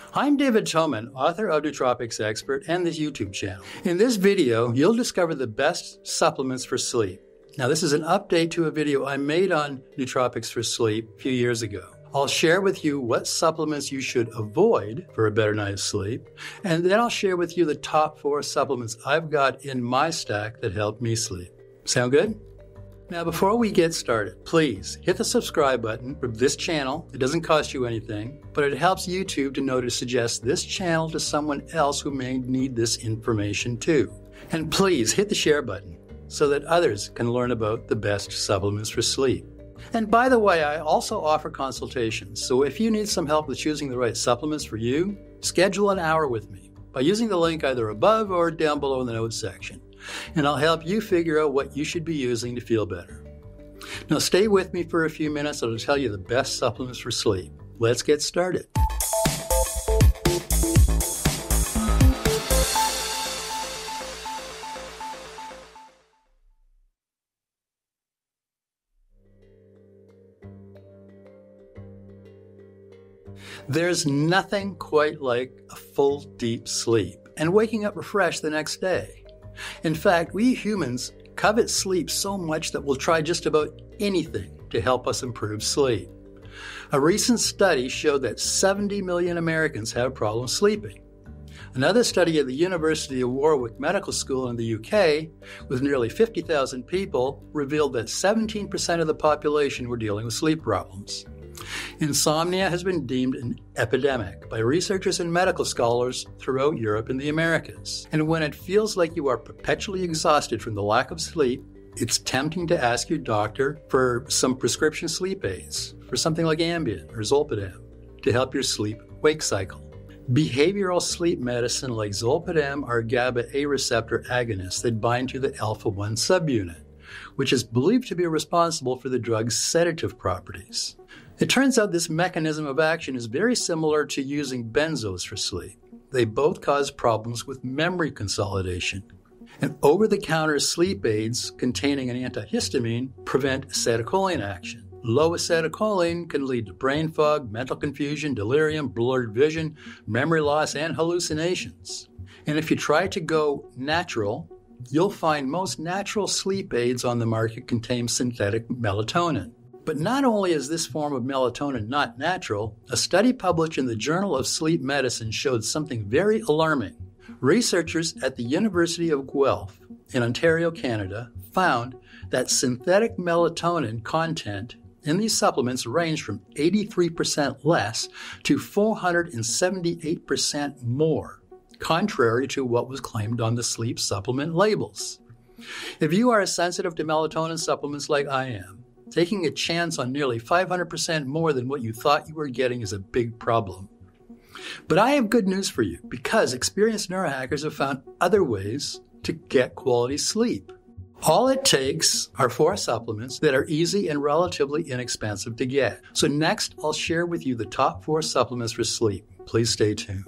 I'm David Toman, author of NootropicsExpert and this YouTube channel. In this video, you'll discover the best supplements for sleep. Now, this is an update to a video I made on nootropics for sleep a few years ago. I'll share with you what supplements you should avoid for a better night's sleep, and then I'll share with you the top 4 supplements I've got in my stack that help me sleep. Sound good? Now, before we get started, please hit the subscribe button for this channel. It doesn't cost you anything, but it helps YouTube to know to suggest this channel to someone else who may need this information too. And please hit the share button so that others can learn about the best supplements for sleep. And by the way, I also offer consultations. So if you need some help with choosing the right supplements for you, schedule an hour with me by using the link either above or down below in the notes section. And I'll help you figure out what you should be using to feel better. Now stay with me for a few minutes. I'll tell you the best supplements for sleep. Let's get started. There's nothing quite like a full, deep sleep and waking up refreshed the next day. In fact, we humans covet sleep so much that we'll try just about anything to help us improve sleep. A recent study showed that 70 million Americans have problems sleeping. Another study at the University of Warwick Medical School in the UK, with nearly 50,000 people, revealed that 17% of the population were dealing with sleep problems. Insomnia has been deemed an epidemic by researchers and medical scholars throughout Europe and the Americas. And when it feels like you are perpetually exhausted from the lack of sleep, it's tempting to ask your doctor for some prescription sleep aids, for something like Ambien or Zolpidem, to help your sleep-wake cycle. Behavioral sleep medicine like Zolpidem are GABA A receptor agonists that bind to the alpha-1 subunit, which is believed to be responsible for the drug's sedative properties. It turns out this mechanism of action is very similar to using benzos for sleep. They both cause problems with memory consolidation. And over-the-counter sleep aids containing an antihistamine prevent acetylcholine action. Low acetylcholine can lead to brain fog, mental confusion, delirium, blurred vision, memory loss, and hallucinations. And if you try to go natural, you'll find most natural sleep aids on the market contain synthetic melatonin. But not only is this form of melatonin not natural, a study published in the Journal of Sleep Medicine showed something very alarming. Researchers at the University of Guelph in Ontario, Canada, found that synthetic melatonin content in these supplements ranged from 83% less to 478% more, contrary to what was claimed on the sleep supplement labels. If you are sensitive to melatonin supplements like I am, taking a chance on nearly 500% more than what you thought you were getting is a big problem. But I have good news for you, because experienced neurohackers have found other ways to get quality sleep. All it takes are 4 supplements that are easy and relatively inexpensive to get. So next, I'll share with you the top 4 supplements for sleep. Please stay tuned.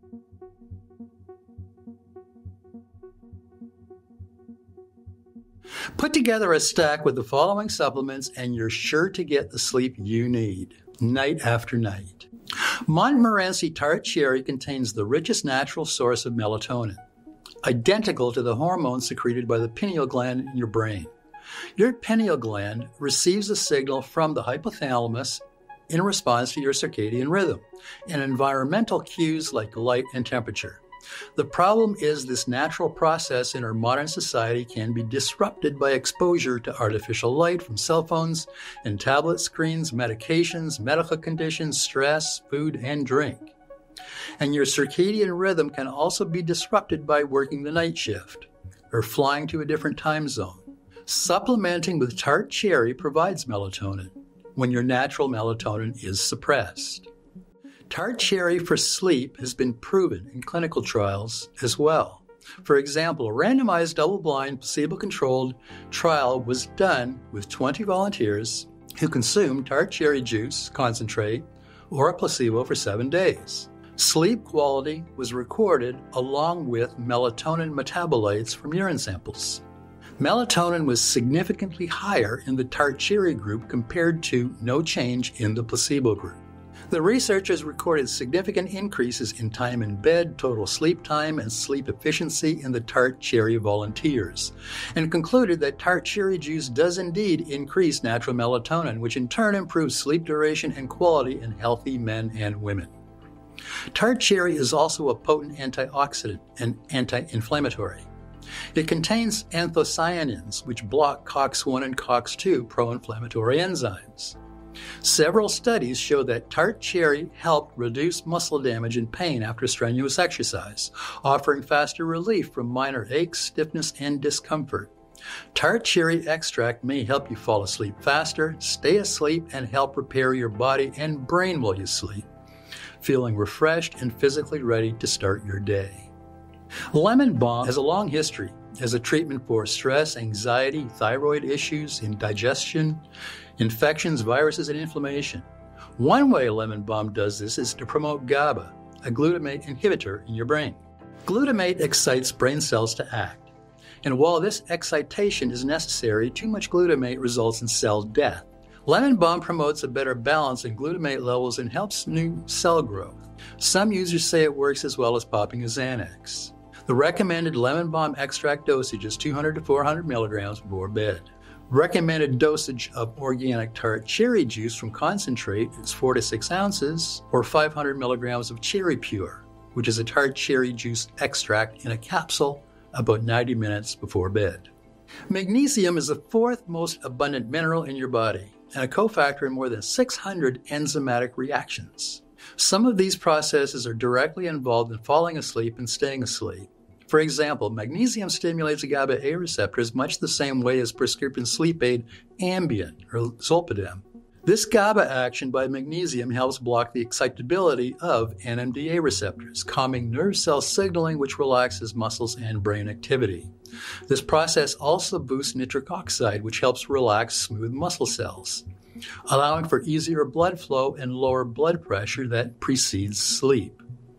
Put together a stack with the following supplements and you're sure to get the sleep you need, night after night. Montmorency tart cherry contains the richest natural source of melatonin, identical to the hormone secreted by the pineal gland in your brain. Your pineal gland receives a signal from the hypothalamus in response to your circadian rhythm and environmental cues like light and temperature. The problem is this natural process in our modern society can be disrupted by exposure to artificial light from cell phones and tablet screens, medications, medical conditions, stress, food, and drink. And your circadian rhythm can also be disrupted by working the night shift or flying to a different time zone. Supplementing with tart cherry provides melatonin when your natural melatonin is suppressed. Tart cherry for sleep has been proven in clinical trials as well. For example, a randomized double-blind placebo-controlled trial was done with 20 volunteers who consumed tart cherry juice concentrate or a placebo for 7 days. Sleep quality was recorded along with melatonin metabolites from urine samples. Melatonin was significantly higher in the tart cherry group compared to no change in the placebo group. The researchers recorded significant increases in time in bed, total sleep time, and sleep efficiency in the tart cherry volunteers, and concluded that tart cherry juice does indeed increase natural melatonin, which in turn improves sleep duration and quality in healthy men and women. Tart cherry is also a potent antioxidant and anti-inflammatory. It contains anthocyanins, which block COX-1 and COX-2 pro-inflammatory enzymes. Several studies show that tart cherry helped reduce muscle damage and pain after strenuous exercise, offering faster relief from minor aches, stiffness, and discomfort. Tart cherry extract may help you fall asleep faster, stay asleep, and help repair your body and brain while you sleep, feeling refreshed and physically ready to start your day. Lemon balm has a long history as a treatment for stress, anxiety, thyroid issues, indigestion, infections, viruses, and inflammation. One way lemon balm does this is to promote GABA, a glutamate inhibitor in your brain. Glutamate excites brain cells to act, and while this excitation is necessary, too much glutamate results in cell death. Lemon balm promotes a better balance in glutamate levels and helps new cell growth. Some users say it works as well as popping a Xanax. The recommended lemon balm extract dosage is 200 to 400 milligrams before bed. Recommended dosage of organic tart cherry juice from concentrate is 4 to 6 ounces, or 500 milligrams of cherry pure, which is a tart cherry juice extract in a capsule, about 90 minutes before bed. Magnesium is the fourth most abundant mineral in your body and a cofactor in more than 600 enzymatic reactions. Some of these processes are directly involved in falling asleep and staying asleep. For example, magnesium stimulates the GABA-A receptors much the same way as prescription sleep aid Ambien or Zolpidem. This GABA action by magnesium helps block the excitability of NMDA receptors, calming nerve cell signaling which relaxes muscles and brain activity. This process also boosts nitric oxide, which helps relax smooth muscle cells, allowing for easier blood flow and lower blood pressure that precedes sleep.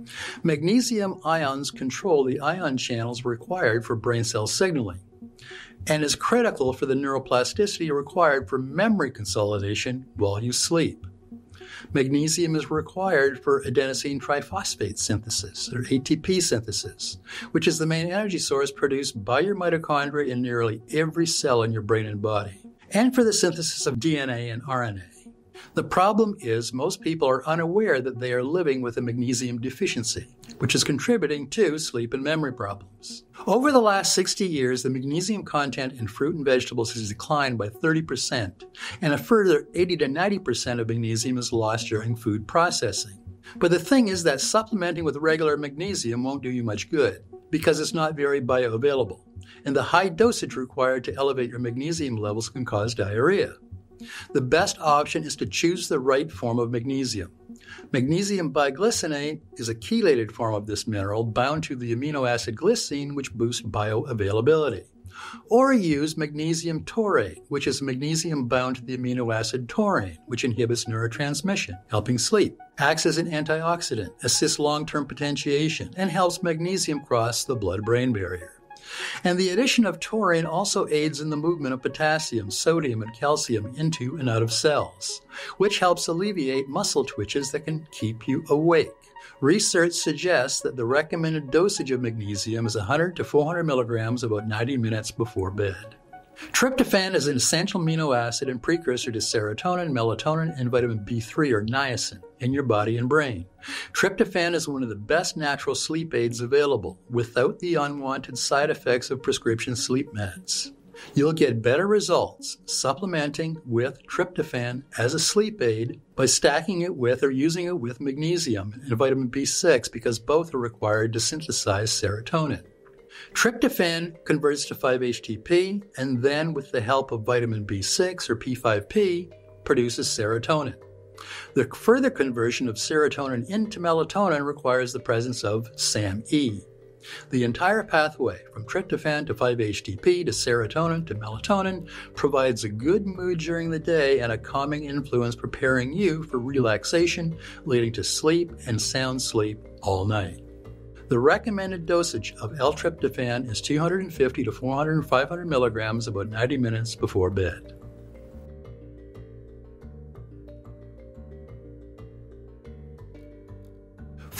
Magnesium ions control the ion channels required for brain cell signaling and is critical for the neuroplasticity required for memory consolidation while you sleep. Magnesium is required for adenosine triphosphate synthesis, or ATP synthesis, which is the main energy source produced by your mitochondria in nearly every cell in your brain and body, and for the synthesis of DNA and RNA. The problem is most people are unaware that they are living with a magnesium deficiency, which is contributing to sleep and memory problems. Over the last 60 years, the magnesium content in fruit and vegetables has declined by 30%, and a further 80 to 90% of magnesium is lost during food processing. But the thing is that supplementing with regular magnesium won't do you much good, because it's not very bioavailable, and the high dosage required to elevate your magnesium levels can cause diarrhea. The best option is to choose the right form of magnesium. Magnesium biglycinate is a chelated form of this mineral bound to the amino acid glycine, which boosts bioavailability. Or use magnesium taurate, which is magnesium bound to the amino acid taurine, which inhibits neurotransmission, helping sleep, acts as an antioxidant, assists long-term potentiation, and helps magnesium cross the blood-brain barrier. And the addition of taurine also aids in the movement of potassium, sodium, and calcium into and out of cells, which helps alleviate muscle twitches that can keep you awake. Research suggests that the recommended dosage of magnesium is 100 to 400 milligrams about 90 minutes before bed. Tryptophan is an essential amino acid and precursor to serotonin, melatonin, and vitamin B3 or niacin in your body and brain. Tryptophan is one of the best natural sleep aids available without the unwanted side effects of prescription sleep meds. You'll get better results supplementing with tryptophan as a sleep aid by stacking it with or using it with magnesium and vitamin B6 because both are required to synthesize serotonin. Tryptophan converts to 5-HTP and then, with the help of vitamin B6 or P5P, produces serotonin. The further conversion of serotonin into melatonin requires the presence of SAMe. The entire pathway from tryptophan to 5-HTP to serotonin to melatonin provides a good mood during the day and a calming influence preparing you for relaxation, leading to sleep and sound sleep all night. The recommended dosage of L-tryptophan is 250 to 500 milligrams about 90 minutes before bed.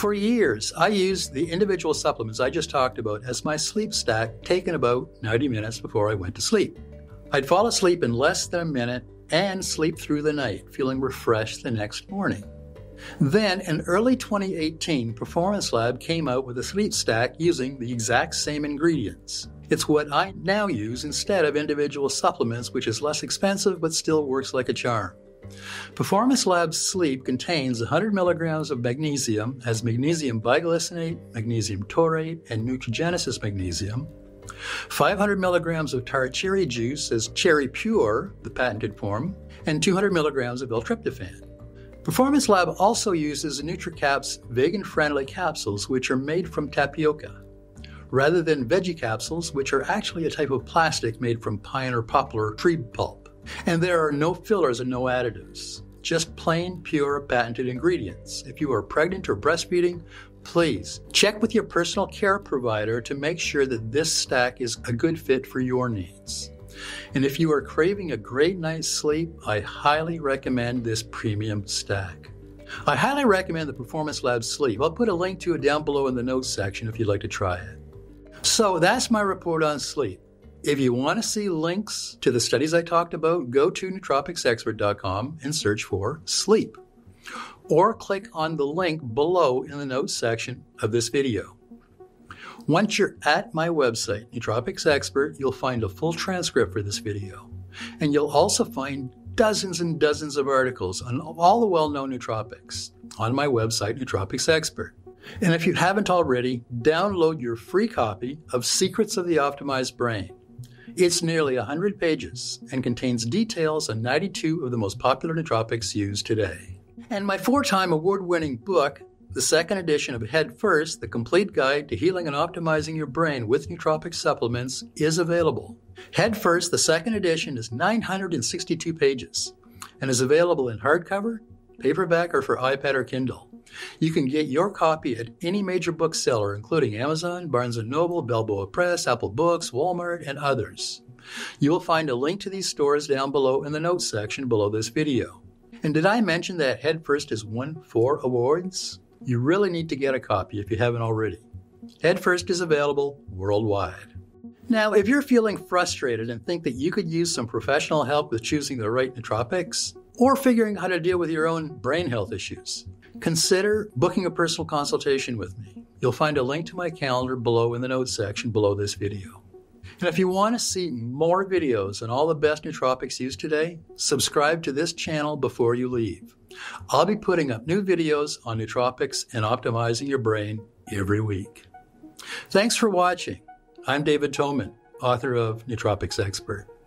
For years, I used the individual supplements I just talked about as my sleep stack, taken about 90 minutes before I went to sleep. I'd fall asleep in less than a minute and sleep through the night, feeling refreshed the next morning. Then, in early 2018, Performance Lab came out with a sleep stack using the exact same ingredients. It's what I now use instead of individual supplements, which is less expensive but still works like a charm. Performance Lab's Sleep contains 100 milligrams of magnesium as magnesium biglycinate, magnesium taurate, and nutrigenesis magnesium, 500 milligrams of tart cherry juice as Cherry Pure, the patented form, and 200 milligrams of L-tryptophan. Performance Lab also uses NootroCap's vegan-friendly capsules, which are made from tapioca, rather than veggie capsules, which are actually a type of plastic made from pine or poplar tree pulp. And there are no fillers and no additives, just plain, pure, patented ingredients. If you are pregnant or breastfeeding, please check with your personal care provider to make sure that this stack is a good fit for your needs. And if you are craving a great night's sleep, I highly recommend this premium stack. I highly recommend the Performance Lab Sleep. I'll put a link to it down below in the notes section if you'd like to try it. So that's my report on sleep. If you want to see links to the studies I talked about, go to nootropicsexpert.com and search for sleep. Or click on the link below in the notes section of this video. Once you're at my website, Nootropics Expert, you'll find a full transcript for this video. And you'll also find dozens and dozens of articles on all the well-known nootropics on my website, Nootropics Expert. And if you haven't already, download your free copy of Secrets of the Optimized Brain. It's nearly 100 pages and contains details on 92 of the most popular nootropics used today. And my 4-time award-winning book, the second edition of Head First, The Complete Guide to Healing and Optimizing Your Brain with Nootropic Supplements, is available. Head First, the second edition, is 962 pages and is available in hardcover, paperback, or for iPad or Kindle. You can get your copy at any major bookseller, including Amazon, Barnes & Noble, Balboa Press, Apple Books, Walmart, and others. You will find a link to these stores down below in the notes section below this video. And did I mention that Head First has won 4 awards? You really need to get a copy if you haven't already. Head First is available worldwide. Now, if you're feeling frustrated and think that you could use some professional help with choosing the right nootropics, or figuring out how to deal with your own brain health issues, consider booking a personal consultation with me. You'll find a link to my calendar below in the notes section below this video. And if you want to see more videos on all the best nootropics used today, subscribe to this channel before you leave. I'll be putting up new videos on nootropics and optimizing your brain every week. Thanks for watching. I'm David Toman, author of Nootropics Expert.